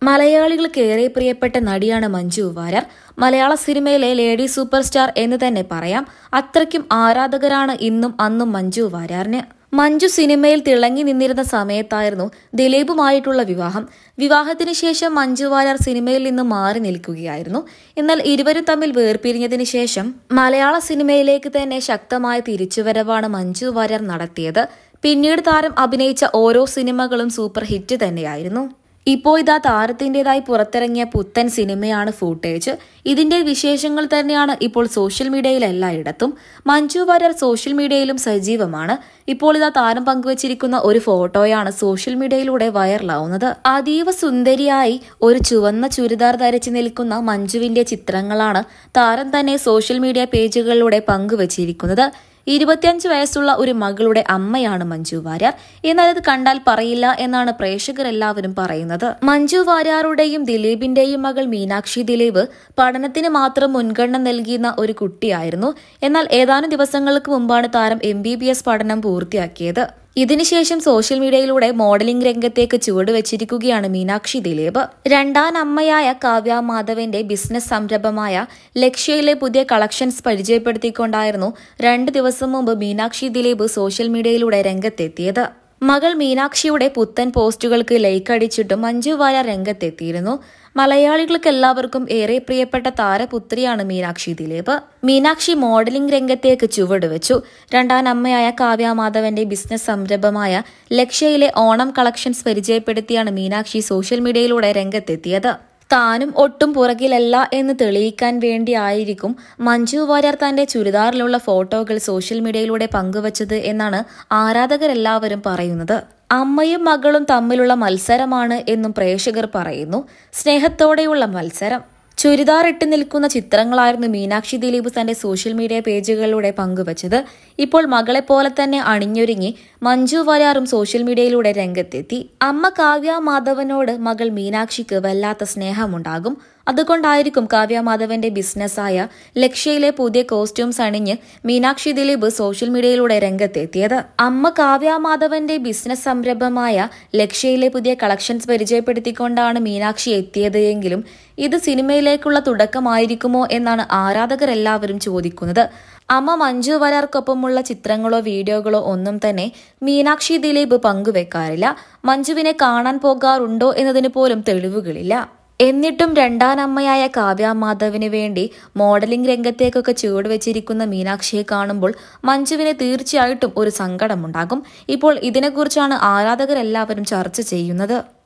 മലയാളികൾക്ക് ഏറെ പ്രിയപ്പെട്ട നടിയാണ് മഞ്ജു വാര്യർ. മലയാള സിനിമയിലെ ലേഡി സൂപ്പർ സ്റ്റാർ എന്ന് തന്നെ പറയാം. അത്രയ്ക്കും ആരാധകരാണ് ഇന്നും അന്നും മഞ്ജു വാര്യറിന്. മഞ്ജു സിനിമയിൽ തിളങ്ങി നിന്നിരുന്ന സമയത്തായിരുന്നു ദിലീപുമായിട്ടുള്ള വിവാഹം. വിവാഹത്തിന് ശേഷം മഞ്ജു വാര്യർ സിനിമയിൽ നിന്ന് മാറി നിൽക്കുകയായിരുന്നു. എന്നാൽ ഇരുവരും തമ്മിൽ വേർപിരിഞ്ഞതിന് ശേഷം മലയാള സിനിമയിലേക്ക് തന്നെ ശക്തമായ തിരിച്ചുവരവാണ് മഞ്ജു വാര്യർ നടത്തിയത്. പിന്നീട് താരം അഭിനയിച്ച ഓരോ സിനിമകളും സൂപ്പർ ഹിറ്റ് തന്നെയായിരുന്നു. ഇപ്പോൾ ഇതാ താരത്തിൻ്റെതായി പുറത്തിറങ്ങിയ പുത്തൻ സിനിമയാണ് ഫൂട്ടേജ്. ഇതിന്റെ വിശേഷങ്ങൾ തന്നെയാണ് ഇപ്പോൾ സോഷ്യൽ മീഡിയയിൽ എല്ലായിടത്തും. മഞ്ജു വാര്യർ സോഷ്യൽ മീഡിയയിലും സജീവമാണ്. ഇപ്പോൾ ഇതാ താരം പങ്കുവച്ചിരിക്കുന്ന ഒരു ഫോട്ടോയാണ് സോഷ്യൽ മീഡിയയിലൂടെ വൈറലാവുന്നത്. അതീവ സുന്ദരിയായി ഒരു ചുവന്ന ചുരിദാർ ധരിച്ചു നിൽക്കുന്ന മഞ്ജുവിന്റെ ചിത്രങ്ങളാണ് താരം തന്നെ സോഷ്യൽ മീഡിയ പേജുകളിലൂടെ പങ്കുവച്ചിരിക്കുന്നത്. 25 വയസ്സുള്ള ഒരു മകളുടെ അമ്മയാണ് മഞ്ജു വാര്യർ. എന്നാൽ അത് കണ്ടാൽ പറയില്ല എന്നാണ് പ്രേക്ഷകർ എല്ലാവരും പറയുന്നത്. മഞ്ജു വാര്യറുടെയും ദിലീപിന്റെയും മകൾ മീനാക്ഷി ദിലീപ് പഠനത്തിന് മാത്രം മുൻഗണന നൽകിയിരുന്ന ഒരു കുട്ടിയായിരുന്നു. എന്നാൽ ഏതാനും ദിവസങ്ങൾക്ക് മുമ്പാണ് താരം MBBS പഠനം പൂർത്തിയാക്കിയത്. ഇതിനുശേഷം സോഷ്യൽ മീഡിയയിലൂടെ മോഡലിംഗ് രംഗത്തേക്ക് ചുവടുവെച്ചിരിക്കുകയാണ് മീനാക്ഷി ദിലീപ്. രണ്ടാം അമ്മയായ കാവ്യ മാധവന്റെ ബിസിനസ് സംരംഭമായ ലക്ഷ്യയിലെ പുതിയ കളക്ഷൻസ് പരിചയപ്പെടുത്തിക്കൊണ്ടായിരുന്നു 2 ദിവസം മുമ്പ് മീനാക്ഷി ദിലീപ് സോഷ്യൽ മീഡിയയിലൂടെ രംഗത്തെത്തിയത്. മകൾ മീനാക്ഷിയുടെ പുത്തൻ പോസ്റ്റുകൾക്ക് ലൈക്ക് അടിച്ചിട്ടും മഞ്ജു വാര്യർ രംഗത്തെത്തിയിരുന്നു. മലയാളികൾക്ക് എല്ലാവർക്കും ഏറെ പ്രിയപ്പെട്ട താരപുത്രിയാണ് മീനാക്ഷി ദിലീപ്. മീനാക്ഷി മോഡലിംഗ് രംഗത്തേക്ക് ചുവടുവെച്ചു. രണ്ടാം അമ്മയായ കാവ്യ മാധവന്റെ ബിസിനസ് സംരംഭമായ ലക്ഷ്യയിലെ ഓണം കളക്ഷൻസ് പരിചയപ്പെടുത്തിയാണ് മീനാക്ഷി സോഷ്യൽ മീഡിയയിലൂടെ രംഗത്തെത്തിയത്. താനും ഒട്ടും പുറകിലല്ല എന്ന് തെളിയിക്കാൻ വേണ്ടിയായിരിക്കും മഞ്ജു വാര്യർ തന്റെ ചുരിദാറിലുള്ള ഫോട്ടോകൾ സോഷ്യൽ മീഡിയയിലൂടെ പങ്കുവച്ചത് എന്നാണ് ആരാധകരെല്ലാവരും പറയുന്നത്. അമ്മയും മകളും തമ്മിലുള്ള മത്സരമാണ് എന്നും പ്രേക്ഷകർ പറയുന്നു. സ്നേഹത്തോടെയുള്ള മത്സരം. ചുരിദാർ ഇട്ട് നിൽക്കുന്ന ചിത്രങ്ങളായിരുന്നു മീനാക്ഷി ദിലീപ് തന്റെ സോഷ്യൽ മീഡിയ പേജുകളിലൂടെ പങ്കുവച്ചത്. ഇപ്പോൾ മകളെപ്പോലെ തന്നെ അണിഞ്ഞൊരുങ്ങി മഞ്ജു വാര്യറും സോഷ്യൽ മീഡിയയിലൂടെ രംഗത്തെത്തി. അമ്മ കാവ്യ മാധവനോട് മകൾ മീനാക്ഷിക്ക് വല്ലാത്ത സ്നേഹമുണ്ടാകും. അതുകൊണ്ടായിരിക്കും കാവ്യ മാധവന്റെ ബിസിനസ്സായ ലക്ഷ്യയിലെ പുതിയ കോസ്റ്റ്യൂംസ് അണിഞ്ഞ് മീനാക്ഷി ദിലീപ് സോഷ്യൽ മീഡിയയിലൂടെ രംഗത്തെത്തിയത്. അമ്മ കാവ്യ മാധവന്റെ ബിസിനസ് സംരംഭമായ ലക്ഷ്യയിലെ പുതിയ കളക്ഷൻസ് പരിചയപ്പെടുത്തിക്കൊണ്ടാണ് മീനാക്ഷി എത്തിയത് എങ്കിലും ഇത് സിനിമയിലേക്കുള്ള തുടക്കമായിരിക്കുമോ എന്നാണ് ആരാധകരെല്ലാവരും ചോദിക്കുന്നത്. അമ്മ മഞ്ജു വാര്യർക്കൊപ്പമുള്ള ചിത്രങ്ങളോ വീഡിയോകളോ ഒന്നും തന്നെ മീനാക്ഷി ദിലീപ് പങ്കുവെക്കാറില്ല. മഞ്ജുവിനെ കാണാൻ പോകാറുണ്ടോ എന്നതിന് പോലും തെളിവുകളില്ല. എന്നിട്ടും രണ്ടാം അമ്മയായ കാവ്യ മാധവിന് വേണ്ടി മോഡലിംഗ് രംഗത്തേക്കൊക്കെ ചുവടുവെച്ചിരിക്കുന്ന മീനാക്ഷിയെ കാണുമ്പോൾ മഞ്ജുവിന് തീർച്ചയായിട്ടും ഒരു സങ്കടമുണ്ടാകും. ഇപ്പോൾ ഇതിനെക്കുറിച്ചാണ് ആരാധകരെല്ലാവരും ചർച്ച ചെയ്യുന്നത്.